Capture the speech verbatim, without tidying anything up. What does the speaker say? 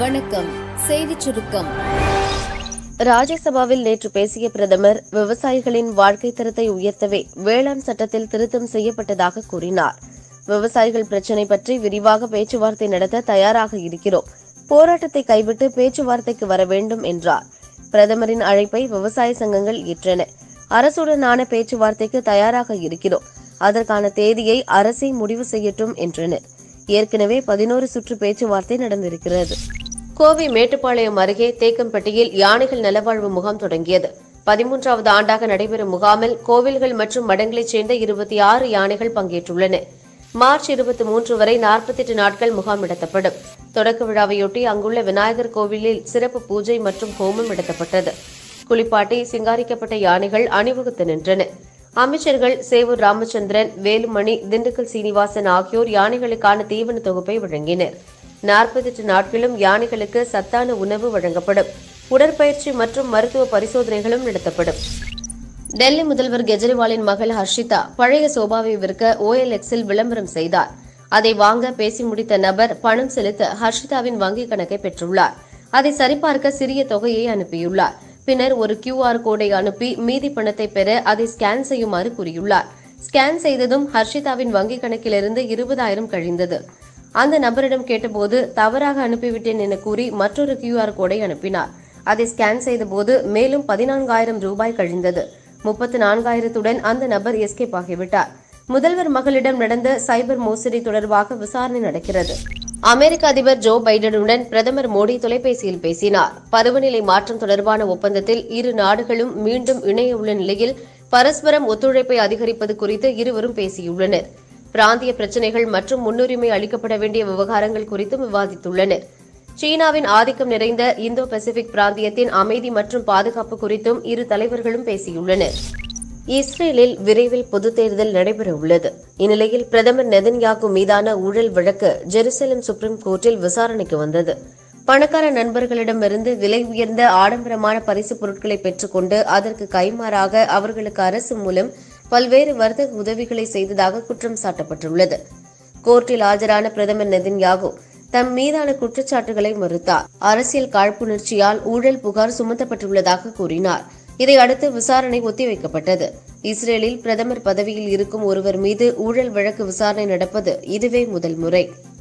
வணக்கம். செய்திச் சுருக்கம். ராஜ்யசபாவில் நேற்று பேசிய பிரதமர், விவசாயிகளின் வாழ்க்கை தரத்தை உயர்த்தவே வேளாண் சட்டத்தில் திருத்தம் செய்யப்பட்டதாக கூறினார். விவசாயிகள் பிரச்சினை பற்றி விரிவாக பேச்சுவார்த்தை நடத்த தயாராக இருக்கிறோம். போராட்டத்தை கைவிட்டு பேச்சுவார்த்தைக்கு வர வேண்டும் என்றார். பிரதமரின் அழைப்பை விவசாய சங்கங்கள் ஏற்றன. அரசுடனான பேச்சுவார்த்தைக்கு தயாராக இருக்கிறோம். அதற்கான தேதியை அரசே முடிவு செய்யட்டும் என்றனர். ஏற்கனவே பதினோரு சுற்று பேச்சுவார்த்தை நடந்திருக்கிறது. கோவை மேட்டுப்பாளையம் அருகே தேக்கம்பட்டியில் யானைகள் நலவாழ்வு முகாம் தொடங்கியது. பதிமூன்றாவது ஆண்டாக நடைபெறும் முகாமில் கோவில்கள் மற்றும் மடங்களைச் சேர்ந்த இருபத்தி ஆறு யானைகள் பங்கேற்றுள்ளன. மார்ச் இருபத்தி மூன்று வரை நாற்பத்தி எட்டு நாட்கள் முகாம் நடத்தப்படும். தொடக்க விழாவையொட்டி அங்குள்ள விநாயகர் கோவிலில் சிறப்பு பூஜை மற்றும் ஹோமம் நடத்தப்பட்டது. குளிப்பாட்டி சிங்காரிக்கப்பட்ட யானைகள் அணிவகுத்து நின்றன. அமைச்சர்கள் சேவூர் ராமச்சந்திரன், வேலுமணி, திண்டுக்கல் சீனிவாசன் ஆகியோர் யானைகளுக்கான தீவன தொகுப்பை வழங்கினர். நாற்பத்தி எட்டு நாட்களும் யானைகளுக்கு சத்தான உணவு வழங்கப்படும். உடற்பயிற்சி மற்றும் மருத்துவ பரிசோதனைகளும் நடத்தப்படும். டெல்லி முதல்வர் கெஜ்ரிவாலின் மகள் ஹர்ஷிதா பழைய சோபாவை விற்க ஓஎல்எக்ஸில் விளம்பரம் செய்தார். அதை வாங்க பேசி முடித்த நபர் பணம் செலுத்த ஹர்ஷிதாவின் வங்கிக் கணக்கை பெற்றுள்ளார். அதை சரிபார்க்க சிறிய தொகையை அனுப்பியுள்ளார். பின்னர் ஒரு கியூ ஆர் கோடை அனுப்பி மீதி பணத்தை பெற அதை ஸ்கேன் செய்யுமாறு கூறியுள்ளார். ஸ்கேன் செய்ததும் ஹர்ஷிதாவின் வங்கிக் கணக்கிலிருந்து இருபதாயிரம் கழிந்தது. அந்த நபரிடம் கேட்டபோது தவறாக அனுப்பிவிட்டேன் என கூறி மற்றொரு கியூ ஆர் கோடை அனுப்பினார். அதை ஸ்கேன் செய்தபோது மேலும் பதினான்காயிரம் ரூபாய் கழிந்தது. முப்பத்தி நான்காயிரத்துடன் அந்த நபர் எஸ்கேப் ஆகிவிட்டார். முதல்வர் மகளிடம் நடந்த சைபர் மோசடி தொடர்பாக விசாரணை நடக்கிறது. அமெரிக்க அதிபர் ஜோ பைடனுடன் பிரதமர் மோடி தொலைபேசியில் பேசினார். பருவநிலை மாற்றம் தொடர்பான ஒப்பந்தத்தில் இரு நாடுகளும் மீண்டும் இணைய உள்ள நிலையில் பரஸ்பரம் ஒத்துழைப்பை அதிகரிப்பது குறித்து இருவரும் பேசியுள்ளனர். பிராந்திய பிரச்சினைகள் மற்றும் முன்னுரிமை அளிக்கப்பட வேண்டிய விவகாரங்கள் குறித்தும் விவாதித்துள்ளனர். சீனாவின் ஆதிக்கம் நிறைந்த இந்தோ பசிபிக் பிராந்தியத்தின் அமைதி மற்றும் பாதுகாப்பு குறித்தும் இரு தலைவர்களும் பேசியுள்ளனர். இஸ்ரேலில் விரைவில் பொதுத் தேர்தல் நடைபெறவுள்ளது. இந்நிலையில் பிரதமர் நெதன்யாகு மீதான ஊழல் வழக்கு ஜெருசலம் சுப்ரீம் கோர்ட்டில் விசாரணைக்கு வந்தது. பணக்கார நண்பர்களிடமிருந்து விலை உயர்ந்த ஆடம்பரமான பரிசுப் பொருட்களை பெற்றுக்கொண்டு அதற்கு கைமாறாக அவர்களுக்கு அரசு மூலம் பல்வேறு வர்த்தக உதவிகளை செய்ததாக குற்றம் சாட்டப்பட்டுள்ளது. கோர்ட்டில் ஆஜரான பிரதமர் நெதன்யாகு தம் மீதான குற்றச்சாட்டுகளை மறுத்தார். அரசியல் காழ்ப்புணர்ச்சியால் ஊழல் புகார் சுமத்தப்பட்டுள்ளதாக கூறினார். இதையடுத்து விசாரணை ஒத்திவைக்கப்பட்டது. இஸ்ரேலில் பிரதமர் பதவியில் இருக்கும் ஒருவர் மீது ஊழல் வழக்கு விசாரணை நடப்பது இதுவே முதல் முறை.